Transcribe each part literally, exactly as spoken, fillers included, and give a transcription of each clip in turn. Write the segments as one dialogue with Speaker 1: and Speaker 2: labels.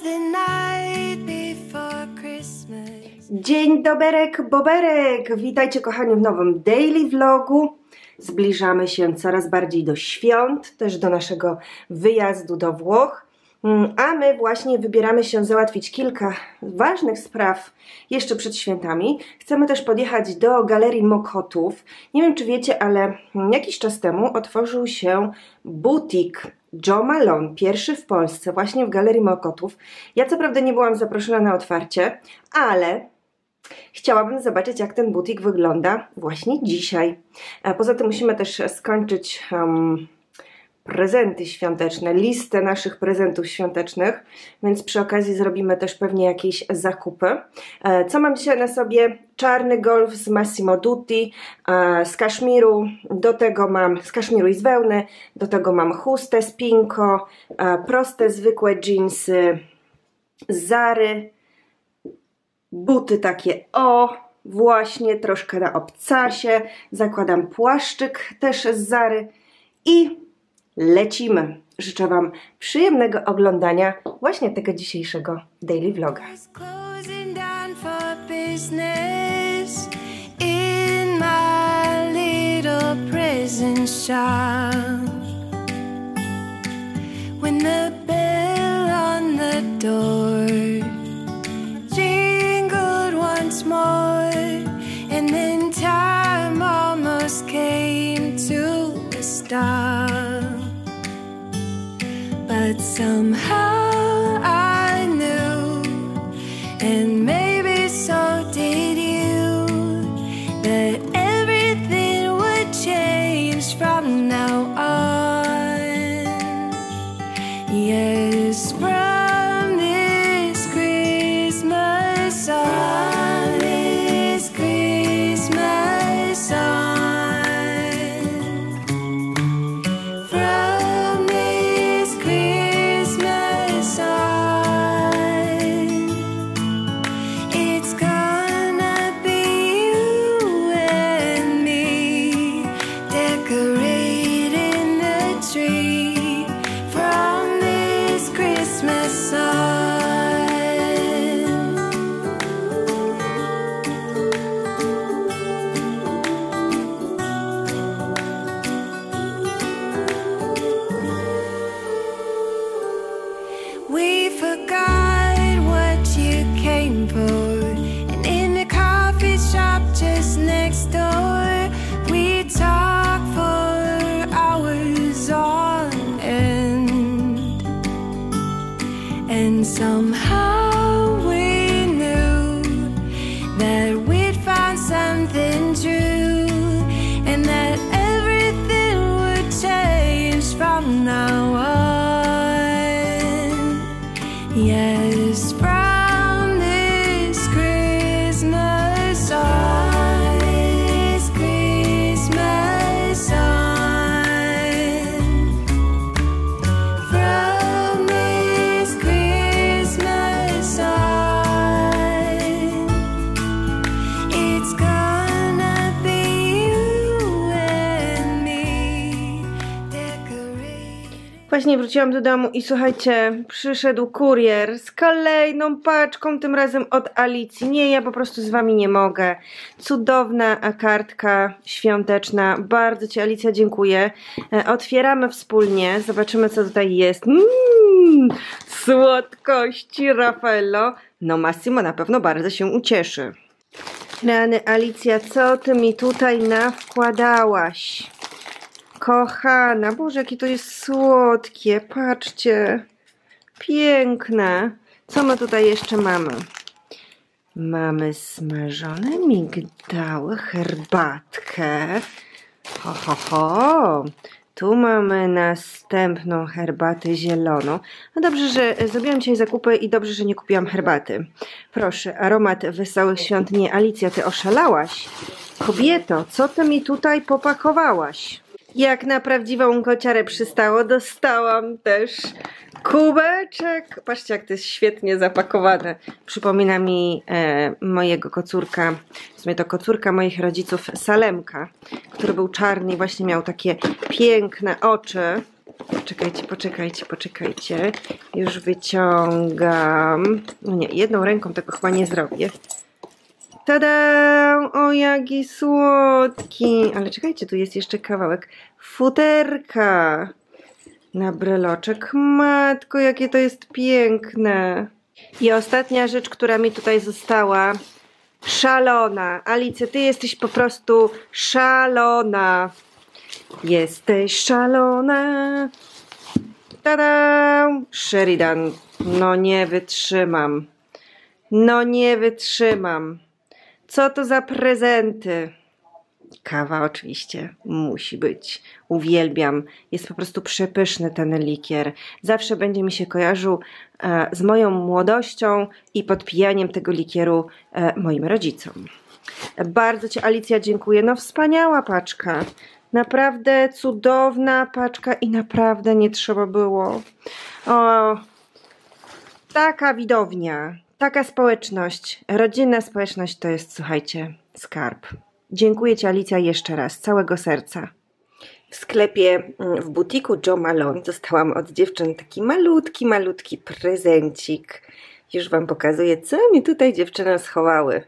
Speaker 1: Dzień doberek, boberek! Witajcie kochani w nowym daily vlogu. Zbliżamy się coraz bardziej do świąt, też do naszego wyjazdu do Włoch. A my właśnie wybieramy się załatwić kilka ważnych spraw jeszcze przed świętami. Chcemy też podjechać do Galerii Mokotów. Nie wiem, czy wiecie, ale jakiś czas temu otworzył się butik Jo Malone, pierwszy w Polsce, właśnie w Galerii Mokotów. Ja co prawda nie byłam zaproszona na otwarcie, ale chciałabym zobaczyć, jak ten butik wygląda właśnie dzisiaj. A poza tym musimy też skończyć um, prezenty świąteczne, listę naszych prezentów świątecznych, więc przy okazji zrobimy też pewnie jakieś zakupy. Co mam dzisiaj na sobie? Czarny golf z Massimo Dutti, z kaszmiru, do tego mam z kaszmiru i z wełny, do tego mam chustę z Pinko, proste, zwykłe dżinsy z Zary, buty takie o, właśnie troszkę na obcasie, zakładam płaszczyk też z Zary i lecimy. Życzę Wam przyjemnego oglądania właśnie tego dzisiejszego daily vloga.
Speaker 2: But somehow I knew, and maybe so did you, that everything would change from now on. Yes, from this Christmas on, this Christmas on. We forgot what you came for, and in the coffee shop just next door, we talked for hours on end, and somehow we knew that we'd found something true, and that everything would change from now on. Yes, from this Christmas on, this Christmas on, from this Christmas on, it's gonna be you and me decorated.
Speaker 1: Właśnie wróciłam do domu i słuchajcie, przyszedł kurier z kolejną paczką, tym razem od Alicji. Nie, ja po prostu z Wami nie mogę. Cudowna kartka świąteczna. Bardzo Ci, Alicja, dziękuję. Otwieramy wspólnie, zobaczymy, co tutaj jest. Mmm, słodkości, Raffaello. No Massimo na pewno bardzo się ucieszy. Rany, Alicja, co Ty mi tutaj nawkładałaś? Kochana, Boże, jakie to jest słodkie, patrzcie, piękne. Co my tutaj jeszcze mamy? Mamy smażone migdały, herbatkę. Ho, ho, ho. Tu mamy następną herbatę zieloną. No dobrze, że zrobiłam dzisiaj zakupy i dobrze, że nie kupiłam herbaty. Proszę, aromat wesołych świąt. Nie, Alicja, Ty oszalałaś. Kobieto, co Ty mi tutaj popakowałaś? Jak na prawdziwą kociarę przystało, dostałam też kubeczek. Patrzcie, jak to jest świetnie zapakowane. Przypomina mi e, mojego kocurka, w sumie to kocurka moich rodziców, Salemka, który był czarny i właśnie miał takie piękne oczy. Poczekajcie, poczekajcie, poczekajcie. Już wyciągam. No nie, jedną ręką tego chyba nie zrobię. Tada! O, jaki słodki! Ale czekajcie, tu jest jeszcze kawałek futerka na breloczek. Matko, jakie to jest piękne! I ostatnia rzecz, która mi tutaj została. Szalona. Alicja, ty jesteś po prostu szalona. Jesteś szalona. Tada! Sheridan. No nie wytrzymam. No nie wytrzymam. Co to za prezenty? Kawa oczywiście musi być. Uwielbiam. Jest po prostu przepyszny ten likier. Zawsze będzie mi się kojarzył e, z moją młodością i podpijaniem tego likieru e, moim rodzicom. Bardzo ci, Alicja, dziękuję. No wspaniała paczka. Naprawdę cudowna paczka i naprawdę nie trzeba było. O, taka widownia, taka społeczność, rodzinna społeczność to jest, słuchajcie, skarb. Dziękuję ci, Alicja, jeszcze raz, z całego serca. W sklepie w butiku Jo Malone dostałam od dziewczyn taki malutki, malutki prezencik. Już wam pokazuję, co mi tutaj dziewczyny schowały.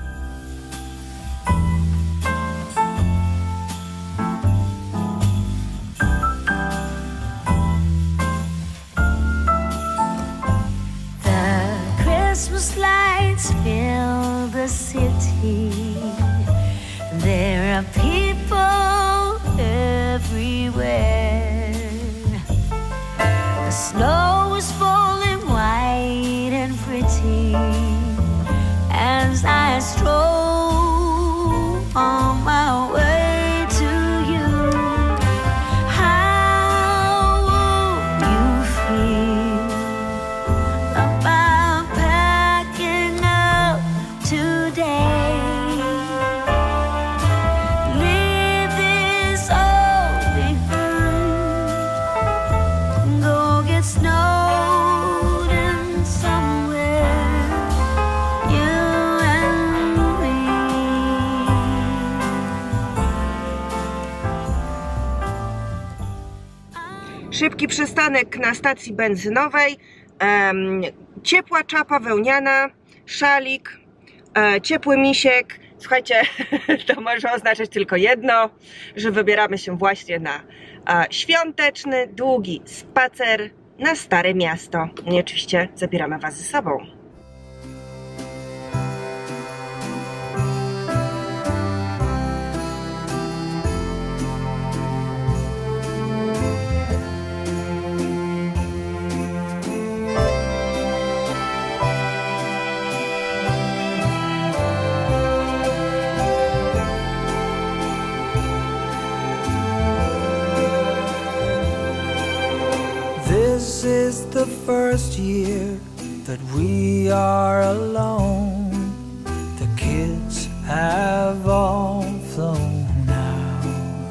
Speaker 2: Christmas lights fill the city. There are people everywhere. The snow is falling white and pretty as I stroll on my way to you. How would you feel about packing up today? Leave this all behind. Go get snowed in somewhere, you and me.
Speaker 1: Szybki przystanek na stacji benzynowej, em, ciepła czapa wełniana, szalik, e, ciepły misiek. Słuchajcie, to może oznaczać tylko jedno, że wybieramy się właśnie na e, świąteczny, długi spacer na Stare Miasto. I oczywiście zabieramy was ze sobą.
Speaker 3: This is the first year that we are alone. The kids have all flown out.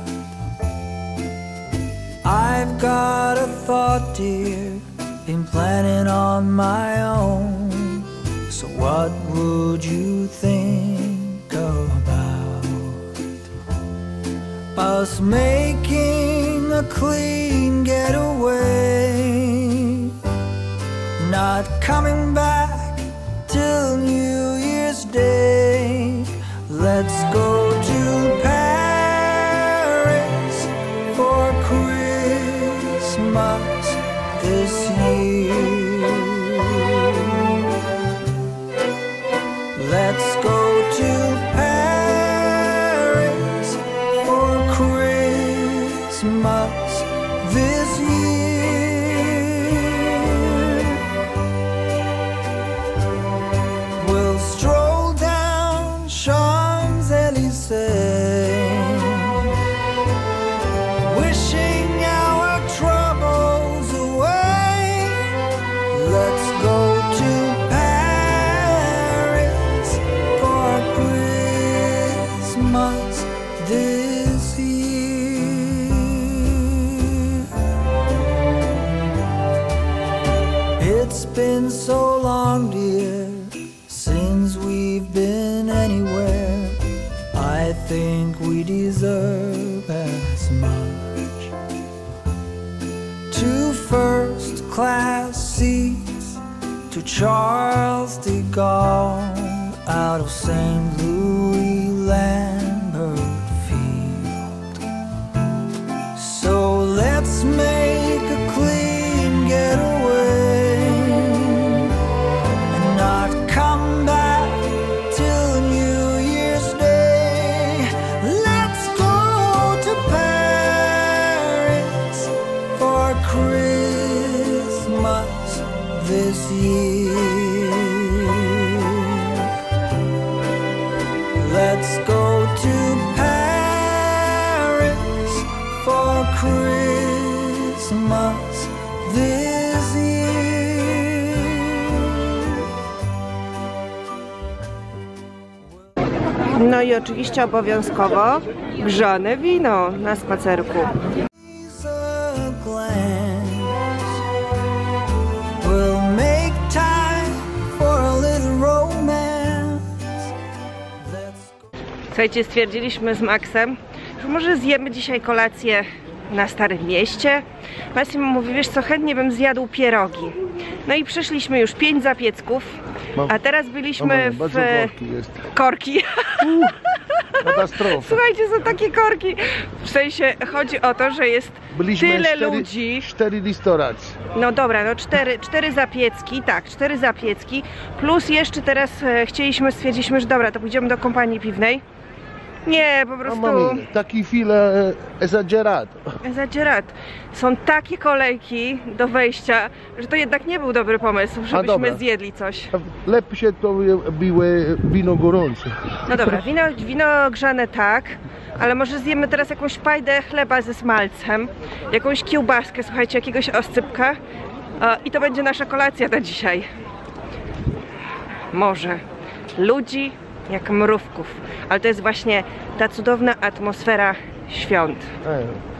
Speaker 3: I've got a thought, dear, been planning on my own. So what would you think about us making a clean getaway, not coming back till New Year's Day? Let's go to Paris for Christmas this year. Let's go to Paris for Christmas this year. We'll stroll down Champs-Élysées, wishing our troubles away. Let's go to Paris for Christmas this year. It's been so long, dear, since we've been anywhere. I think we deserve as much. class seats to Charles de Gaulle out of Saint Louis Lambert Field. So let's make a clean getaway and not come back till New Year's Day. Let's go to Paris for Christmas this year. Let's go to Paris for Christmas this year.
Speaker 1: No i oczywiście obowiązkowo grzane wino na spacerku.
Speaker 3: A glance will make time for a little romance. Let's go.
Speaker 1: Słuchajcie, stwierdziliśmy z Maxem, że może zjemy dzisiaj kolację na Starym Mieście. Massimo mówi, wiesz co, chętnie bym zjadł pierogi. No i przeszliśmy już pięć zapiecków, a teraz byliśmy w...
Speaker 4: Bardzo korki jest.
Speaker 1: Korki.
Speaker 4: Katastrofa.
Speaker 1: Słuchajcie, są takie korki. W sensie chodzi o to, że jest
Speaker 4: Byliśmy
Speaker 1: tyle
Speaker 4: cztery,
Speaker 1: ludzi.
Speaker 4: cztery restauracje.
Speaker 1: No dobra, no cztery, cztery zapiecki, tak, cztery zapiecki. Plus jeszcze teraz e, chcieliśmy, stwierdziliśmy, że dobra, to pójdziemy do kompanii piwnej. Nie, po
Speaker 4: No
Speaker 1: prostu...
Speaker 4: mami, taki chwilę exagerato.
Speaker 1: Exagerat. Są takie kolejki do wejścia, że to jednak nie był dobry pomysł, żebyśmy
Speaker 4: dobra.
Speaker 1: zjedli coś.
Speaker 4: Lepiej się to biły wino gorące.
Speaker 1: No dobra, wino, wino grzane tak, ale może zjemy teraz jakąś pajdę chleba ze smalcem, jakąś kiełbaskę, słuchajcie, jakiegoś oscypka e, i to będzie nasza kolacja na dzisiaj. Może. Ludzi jak mrówków, ale to jest właśnie ta cudowna atmosfera świąt.
Speaker 4: E.